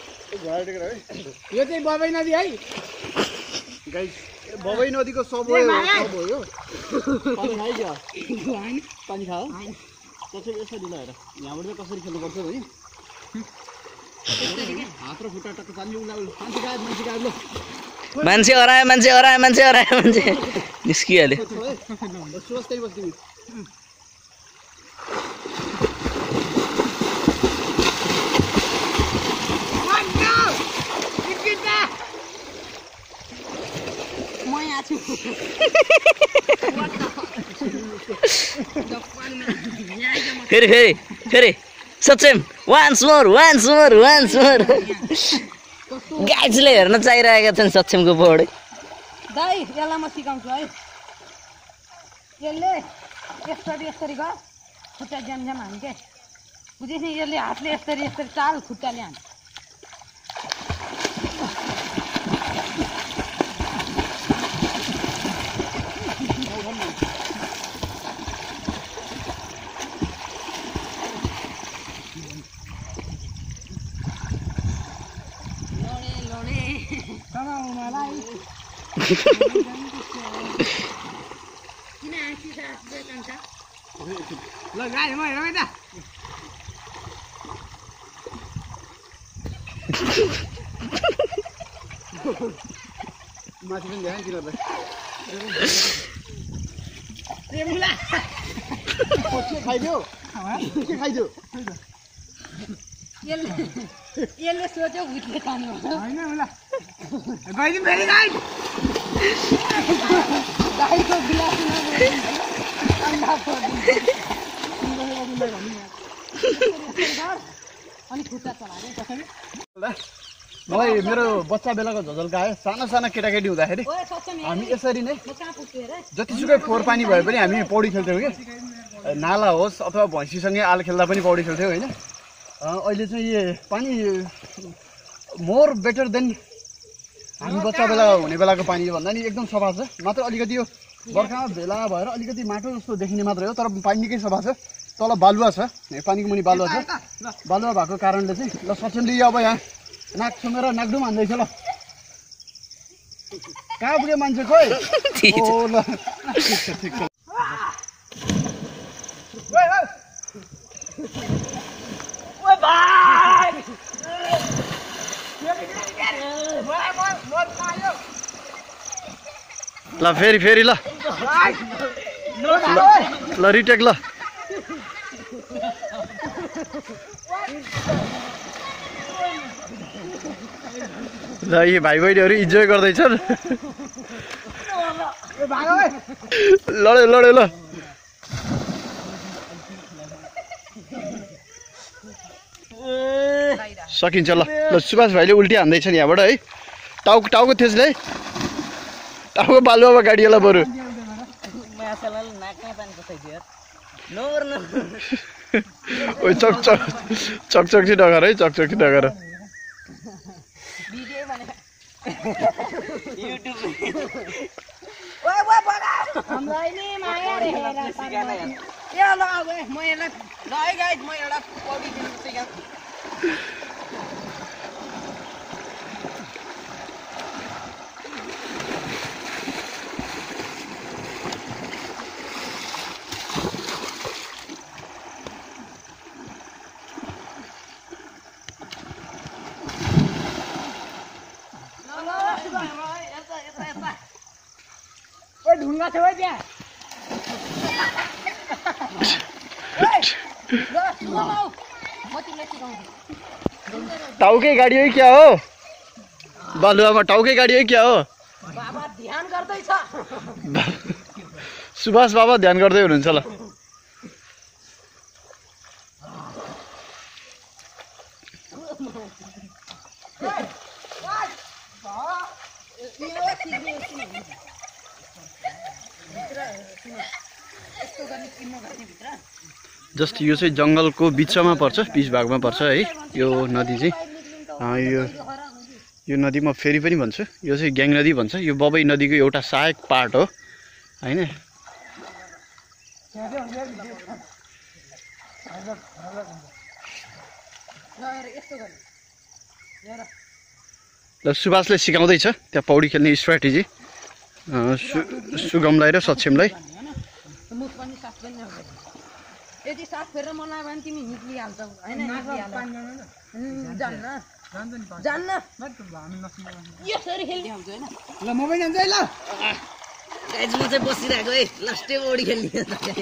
यो चाहिँ बबई नदी है गाइस। बबई नदीको सब हो यो। पानी खाइदियो पानी खाओ कसरी यसरी ल हेर यहाँबाट चाहिँ कसरी खेल्नुपर्छ है। हात र खुट्टा टक्क पानी मान्छे हरायो निस्किहाल्यो। फेरि सचेम वान्स मोर गाइजले हेर्न चाहिरहेका छन् सक्षमको पौडी। दाइ यसलाई म सिकाउँछु है। यसले यसरी गर खुट्टा ज्याम ज्याम हान्छ के बुझेस् नि यसले हातले यसरी यसरी चाल खुट्टाले हान्छ ल गाई म हेरौ त माथि पनि ध्यान तिनीहरूलाई के खाइदियो के खाइदियो यसले सोच्यो भुतले खानु होइन होला गइदिउँ फेरि गाई गाईको गिलासमा अन्डा अनि खुट्टा चलायो कसरी मलाई मेरो बच्चा बेलाको झझल्का आयो साना साना केटाकेटी हुँदाखेरि हामी यसरी नै जतिसुकै फोहोर पानी भए पनि हामी पौडी खेल्थ्यौँ कि नाला होस् अथवा भैँसीसँगै आल खेल्दा पनि पौडी खेल्थ्यौँ होइन अहिले चाहिँ यो पानी मोर बेटर देन हामी बच्चा बेला हुने बेलाको पानी भन्दा नि एकदम सफा छ मात्र अलिकति यो बर्खामा भेला भएर अलिकति माटो जस्तो देखिने मात्रै हो तर पानी निकै सफा छ तल बालुवा छ पानीको मुनि बालुवा छ बालुवा भएको कारणले चाहिँ ल सचिनले अब यहाँ नाक सुमेर नाकडुम हान्दैछ ल कहाँ पुग्यो मान्छे खोइ ओ ल ठिक छ ठिक छ ल फेरि फेरि ल ल रिटेक ल ल यी भाइ बहिनीहरू इन्जोय गर्दैछन् लड्यो लड्यो ल सकिन्छ ल ल सुभाष भाइले उल्टी हान्दैछन् यहाँबाट है टाउको टाउको त्यसले टाउको बालुवामा गाडी होला बरु ओइ चकचक चकचक चाहिँ नगर है चकचक चाहिँ नगर ढुङ्गा छ है त्यहाँ टाउकै गाडी हो क्या हो बालुवामा टाउकै गाडी हो क्या हो बाबा ध्यान गर्दैछ सुभाष बाबा ध्यान गर्दै हुनुहुन्छ ल जस्ट यो चाहिँ जङ्गलको बिचमा पर्छ बिच भागमा पर्छ है यो नदी चाहिँ यो नदी म फेरि पनि भन्छु यो चाहिँ ग्याङ नदी भन्छ यो बबई नदीको एउटा सहायक पार्ट हो हैन ल सुभाषले सिकाउँदैछ त्यहाँ पौडी खेल्ने स्ट्राटेजी सुगमलाई र सक्षमलाई मुख पनि साफ पनि यदि साफ फेरेर मलाई भने तिमी निक्लिहाल्छौ हैन जान्न यसरी खेल्ने हुन्छ हैन ल म पनि जान्छु है ल गाइज म चाहिँ बसिरहेको है लास्टै पौडी खेल्ने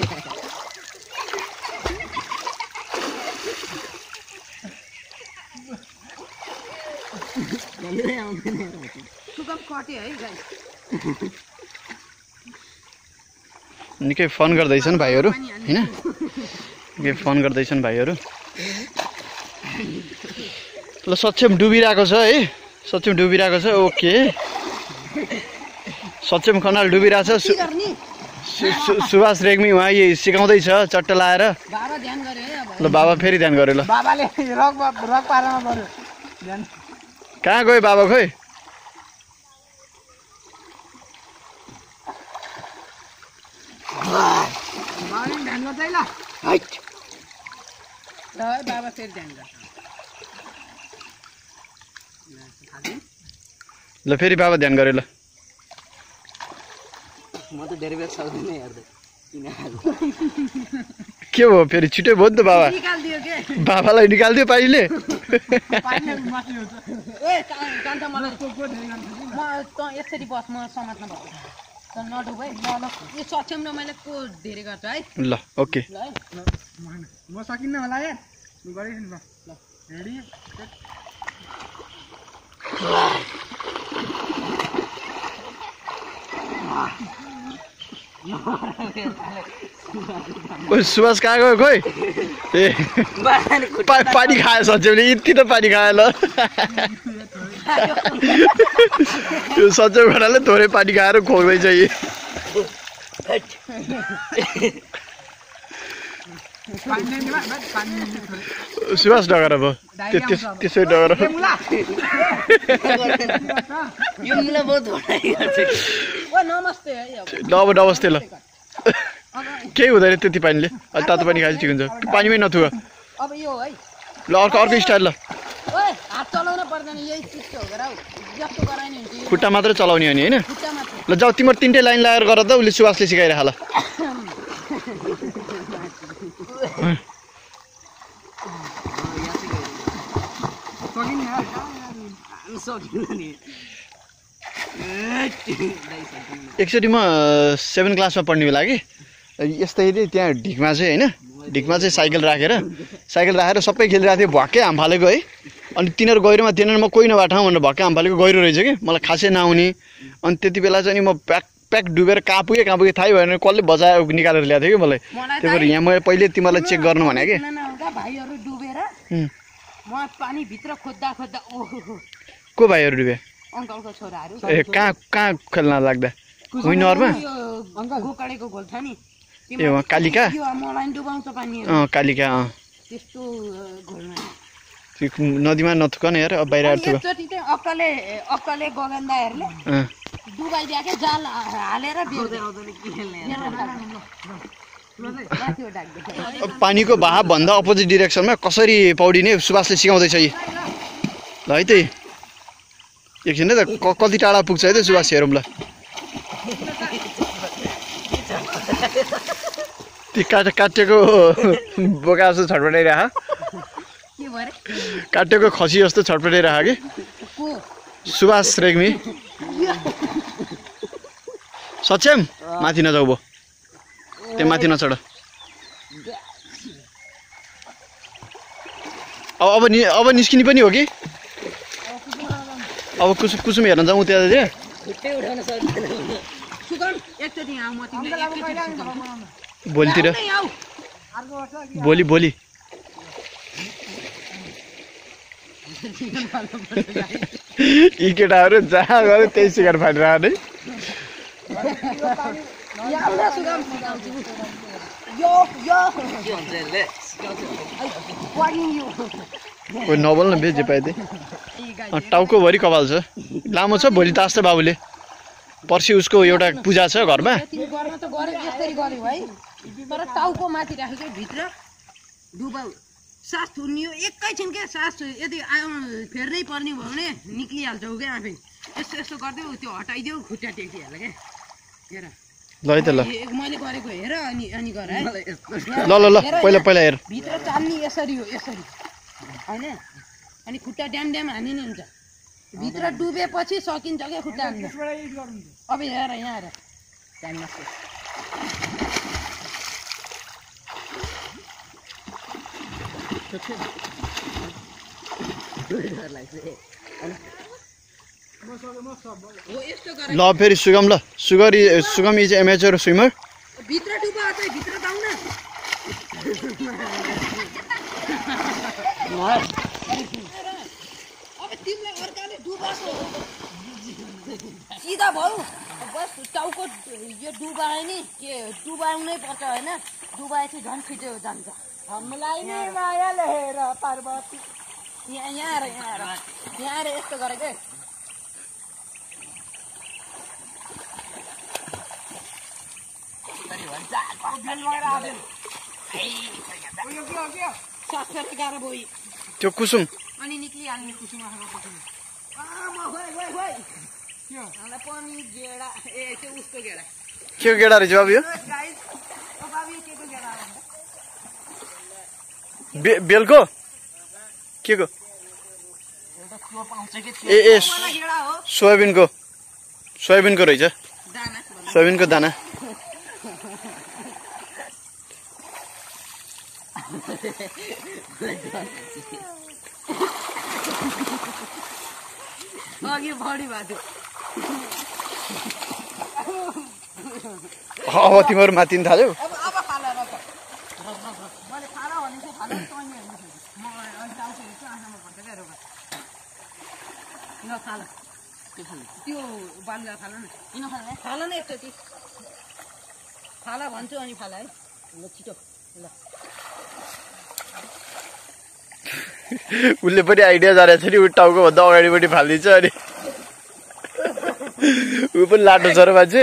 सुगम कट्यो है गाइस निकै फन गर्दैछन् भाइहरू हैन निकै फन गर्दैछन् भाइहरू ल सक्षम डुबिरहेको छ है सक्षम डुबिरहेको छ ओके सक्षम खनाल डुबिरहेको छ सुभाष रेग्मी उहाँ यही सिकाउँदैछ चट्टा लाएर ल बाबा फेरि ध्यान गरे ल बाबाले रक पारामा पर्यो ध्यान कहाँ गयो बाबा खोइ बाबाले ध्यान गर्छ है ल ल है बाबा फेरि ध्यान गर्छ ल फेरि बाबा ध्यान गरे ल म त धेरै बेर सक्दिनँ हेर्दै के हो फेरि छिटै भयो नि त बाबा निकालिदियो के बाबालाई निकालिदियो पाइले पानी माथि हुन्छ ए कान्छ मलाई म त यसरी बस म समात्न भएको त नडुब है ल यो सक्षम र मैले को धेरै गर्छ है ल ओके ल है म सकिन्न होला यार लु गरिदिनु ल रेडी ओ सुभाष कहाँ गयो खोइ ए पानी खायो सच्याउले यति त पानी खायो ल त्यो सच्याउ घोडाले थोरै पानी खाएर खोक्दैछ यी सुभाष डगर भयो त्यसै डगर यो मुला बहुत भनाइ गर्छ ओ नमस्ते है अब अब नमस्ते ल केही हुँदैन त्यति पानीले अलि तातो पानी खाएपछि ठिक हुन्छ पानीमै नथुग अब यो है ल अर्को स्टाइल ल ओए हात चलाउन पर्दैन यही चिज हो गराउ जस्तो गराइन हुन्छ खुट्टा मात्रै चलाउने हो नि होइन खुट्टा मात्र ल जाऊ तिम्रो तिनटै लाइन लगाएर गर त उसले सुभाषले सिकाइराख ल एकचोटि म 7 क्लासमा पढ्ने बेला कि यस्तै त्यहाँ ढिकमा चाहिँ होइन ढिकमा चाहिँ साइकल राखेर सबै खेलिरहेको थियो भक्कै हाम फालेको है अनि तिनीहरू गहिरोमा थिएन म कोही नभए ठाउँ भनेर भक्कै हाम फालेको गहिरो रहेछ कि मलाई खासै नआउने अनि त्यति बेला चाहिँ म प्याक डुबेर कहाँ पुगेँ थाहै भएन कसले बजायो निकालेर ल्याएको थियो कि मलाई त्यही भएर यहाँ मैले पहिले तिमीलाई चेक गर्नु भने कि भाइहरू डुबेर म पानी भित्र खोज्दा ओहो को भाइहरू डुबे अङ्कलको छोराहरू ए कहाँ खेल्न लाग्दा विनरमा गोकाडेको घोल छ नि ए वहाँ कालिका मलाई डुबाउँछ पानी कालिका त्यस्तो घोलमा नदीमा नथुकन हेर अब बाहिर एकचोटि चाहिँ अक्कले गगनदाहरूले डुबाइदियो के जाल हालेर पानीको बहाव भन्दा अपोजिट डिरेक्सनमा कसरी पौडिने सुभाषले सिकाउँदैछ यी ल है त एकछिन त कति टाढा पुग्छ है त सुभाष हेरौँ ल ती काटेको बोका जस्तो छटपटाइरह काटेको खसी जस्तो छटपटाइरह कि सुभाष रेग्मी सच्याम माथि नजाऊ भो त्यहाँ माथि नचढ अब निस्किने पनि हो कि अब कुसुम हेर्न जाउँ त्यहाँतिर भोलितिर भोलि यी केटाहरू जहाँ गयो त्यही सिकार फाटिरहेको नै नबोल न बेजे पाए टाउकोभरि कपाल छ लामो छ भोलि तास्छ बाबुले पर्सि उसको एउटा पूजा छ घरमा तर टाउको माथि राखेको भित्र डुबाउ सास थुन्नियो एकैछिन के सास यदि फेर्नै पर्ने भयो भने निक्लिहाल्छौ क्या आफै यस्तो गरिदेऊ त्यो हटाइदेऊ खुट्टा टेकिहाल्छ क्या हेर ल है त ल मैले गरेको हेर अनि गर है ल पहिला हेर भित्र चाल्ने यसरी हो यसरी होइन अनि खुट्टा ड्याम हान्ने नि हुन्छ भित्र डुबेपछि सकिन्छ क्या खुट्टा हान्नु अब हेर यहाँ हेर ल फेरि सुगम सुगम इज एमेचर स्विमर भित्र डुबा चाहिँ भित्र जाउँ न अब तिमीलाई अर्काले डुबाएको सिधा भाउ बस टाउको यो डुबायो नि के डुबाउनै पर्छ होइन डुबाएपछि झन् छिटो जान्छ हामीलाई नै माया लेखेर पार्वती यहाँ यस्तो गरे के गाह्रो भयो त्यो कुसुम अनि निक्लिहाल्ने कुसुम पनि गेडा ए त्यो उसको गेडा के गेडा रहेछ बाबु यो बेलको के को ए सोयाबिनको रहेछ सोयाबिनको दाना अघि बढी भएको अब तिमीहरू माथिन थाल्यौ अब फाला र मैले फाला भनेको फाला तैँले म अहिले आउँछु हेर्छु आँखामा पर्छ क्या रोगा ल फाला त्यो बालुवा फाला न किन फाला फाला न एकचोटि फाला भन्छु अनि फाला है ल छिटो ल उसले पनि आइडिया जानेको छ नि ऊ टाउको भन्दा अगाडिपट्टि फालिदिन्छ अनि ऊ पनि लाटो छ र मान्छे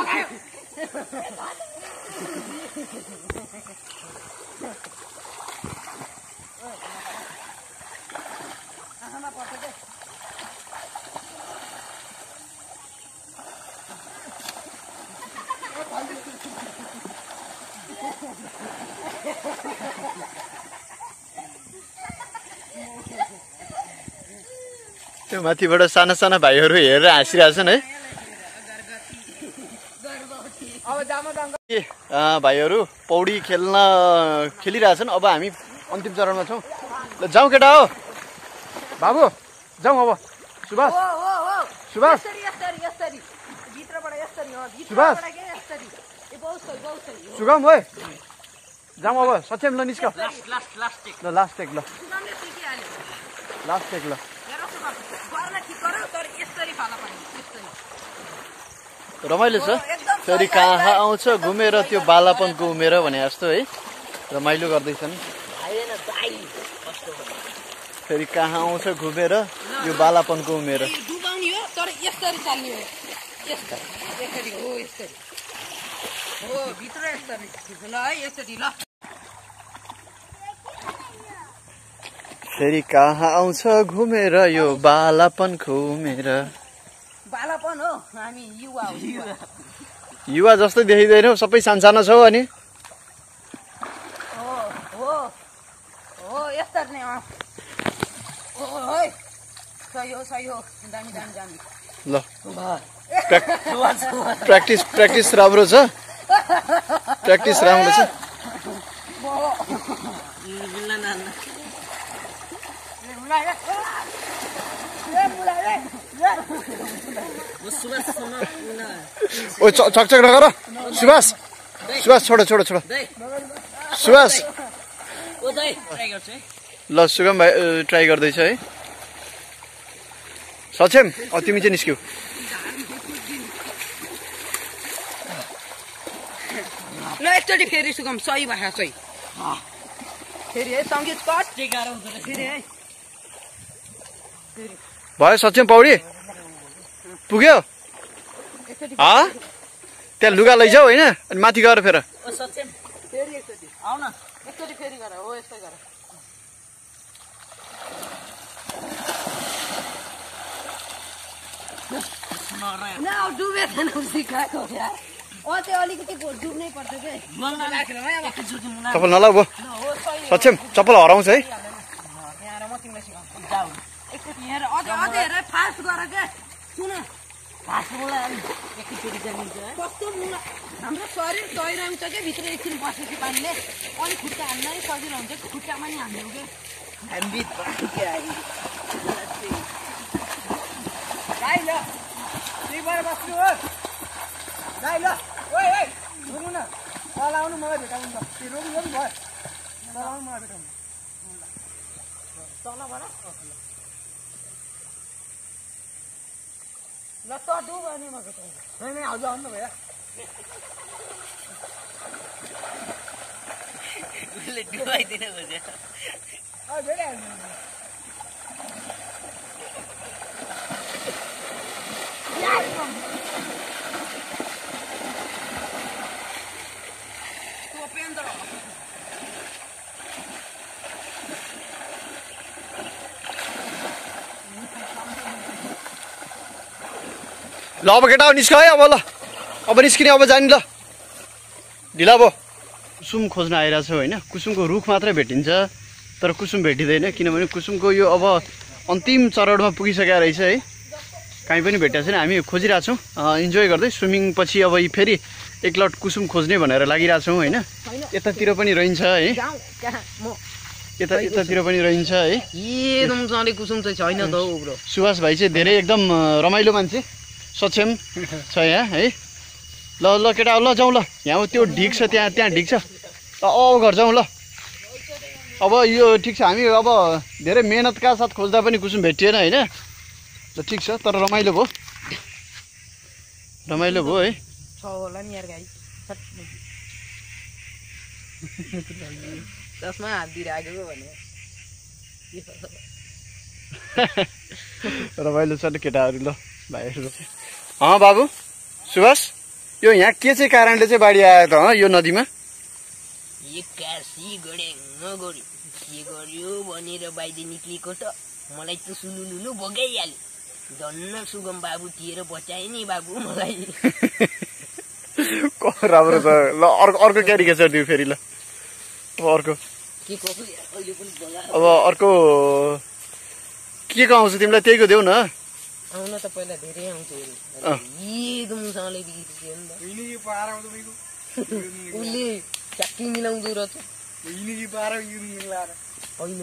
त्यो माथिबाट साना साना भाइहरू हेरेर हाँसिरहेछन् है भाइहरू पौडी खेलिरहेछन् अब हामी अन्तिम चरणमा छौँ ल जाउँ केटा हो बाबु जाउँ अब सुभाष सुभाष सुभाष सुगम है जाउँ अब सक्षम ल निस्क ल लास्ट टेक ल लास्ट टेक ल रमाइलो छ फेरि कहाँ आउँछ घुमेर त्यो बालापनको उमेर भने जस्तो है रमाइलो गर्दैछन् फेरि कहाँ आउँछ घुमेर यो बालापनको उमेर डुबाउने हो तर यसरी चाल्ने हो यसरी हो यसरी हो भित्र यसरी ल है यसरी ल फेरि कहाँ आउँछ घुमेर यो बालापनको उमेर बालापन हो हामी युवा हो युवा जस्तै देखिँदैनौ सबै सानसानो छौ अनि हो हो हो यसरी नै हो है सही हो दामी दामी दामी ल प्र्याक्टिस राम्रो छ प्र्याक्टिस राम्रो छ ओ चकचक नगर सुभाष सुभाष छोड सुभाष ल सुगम भाइ ट्राई गर्दैछ है सक्षम तिमी चाहिँ निस्क्यौ ल एकचोटि फेरि सुगम सही भाषा सही फेरि है सङ्गीत कट गाह्रो हुँदो रहेछ फेरि है भयो सक्षम पौडी पुग्यो त्यहाँ लुगा लैजाऊ होइन अनि माथि गएर फेर फेरि एकचोटि आउ न एकचोटि फेरि गर हो यस्तै गर न डुबे छैन सिकाएको यार त्यो अलिकति डुब्नै पर्छ के चप्पल नलाउ भयो सक्षम चप्पल हराउँछ है एकचोटि हेर अझै हेर फास्ट गर के सुन कस्तो हाम्रो शरीर तैराउँछ क्या भित्र एकछिन बसेपछि पानीले अलिक खुट्टा हान्न नि सजिलो हुन्छ खुट्टामा नि हान्यो के भाइ ल दुईबाट बस्नु हो भाइ ल ओइ सुन्नु न तल आउनु मलाई भेटाउनु ल रोक्नु पनि भयो तल आउनु मलाई भेटाउनु तलबाट ल त डुब अनि म भेटाउँछु होइन हजुर आउनु भैया उसले डुबाइदिन खोज्यो ल अब केटा निस्क है अब ल अब निस्किने अब जाने ल ढिला भयो कुसुम खोज्न आइरहेको छ होइन कुसुमको रुख मात्रै भेटिन्छ तर कुसुम भेटिँदैन किनभने कुसुमको यो अब अन्तिम चरणमा पुगिसकेको रहेछ है कहीँ पनि भेटेको छैन हामी खोजिरहेछौँ इन्जोय गर्दै स्विमिङ पछि अब फेरि एकलट कुसुम खोज्ने भनेर लागिरहेछौँ होइन यतातिर पनि रहन्छ है यतातिर पनि रहन्छ है एकदम कुसुम चाहिँ छैन त हौ ब्रो सुभाष भाइ चाहिँ धेरै एकदम रमाइलो मान्छे सक्षम छ यहाँ है ल ल केटा ल जाउँ ल यहाँ त्यो ढिक छ त्यहाँ ढिक छ घर जाउँ ल अब यो ठिक छ हामी अब धेरै मेहनतका साथ खोज्दा पनि कुसुम भेटिएन होइन ल ठिक छ तर रमाइलो भयो है छ होला नि यार गाई त्यसमा हात दिइराखेको भने रमाइलो छ नि केटाहरू ल भाइहरू बाबु सुभाष यो यहाँ के चाहिँ कारणले चाहिँ बाढी आयो त यो नदीमा एक्कासी गरे के गर्यो भनेर बाहिर निक्लेको त मलाई त सुलुलुलु बगाइहाल्यो धन्न सुगम बाबु थिएर बचाए नि बाबु मलाई राम्रो छ ल अर्को क्यारिकेचर दियो फेरि ल अब अर्को अब अर्को के को आउँछ तिमीलाई त्यहीको देऊ न आउन त पहिला धेरै आउँछ एकदमसँगले बिग्रियो नि त उसले ट्याक्की मिलाउँदो रहेछ होइन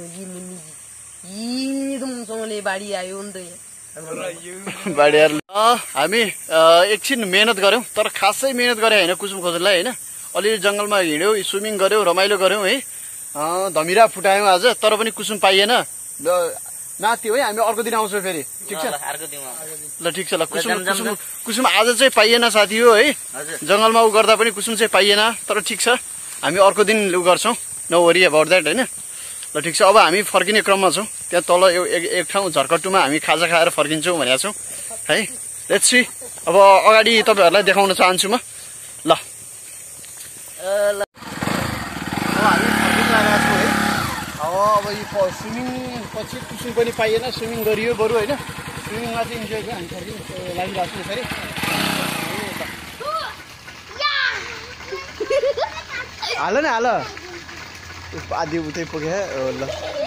एकदमसँगले बाढी आयो नि त यहाँ बाढी हामी एकछिन मेहनत गऱ्यौँ तर खासै मेहनत गरे होइन कुसुम खोज्नलाई होइन अलिअलि जङ्गलमा हिँड्यौँ स्विमिङ गऱ्यौँ रमाइलो गऱ्यौँ है धमिरा फुटायौँ आज तर पनि कुसुम पाइएन नाति है हामी अर्को दिन आउँछौँ फेरि ठिक छ ल ठिक छ ल कुसुम आज चाहिँ पाइएन साथी हो है जङ्गलमा उ गर्दा पनि कुसुम चाहिँ पाइएन तर ठिक छ हामी अर्को दिन उ गर्छौँ नो वरी अबाउट द्याट होइन ल ठिक छ अब हामी फर्किने क्रममा छौँ त्यहाँ तल एक ठाउँ झर्कटुमा हामी खाजा खाएर फर्किन्छौँ भनेको छौँ है लेट्स सी अब अगाडि तपाईँहरूलाई देखाउन चाहन्छु म ल अब यो स्विमिङ पछि कुसुम पनि पाइएन स्विमिङ गरियो बरु होइन स्विमिङमा चाहिँ इन्जोय भयो हामी फर्किनु लागिरहेको छौँ फेरि हाल न हाल आधी उतै पुग्यो ल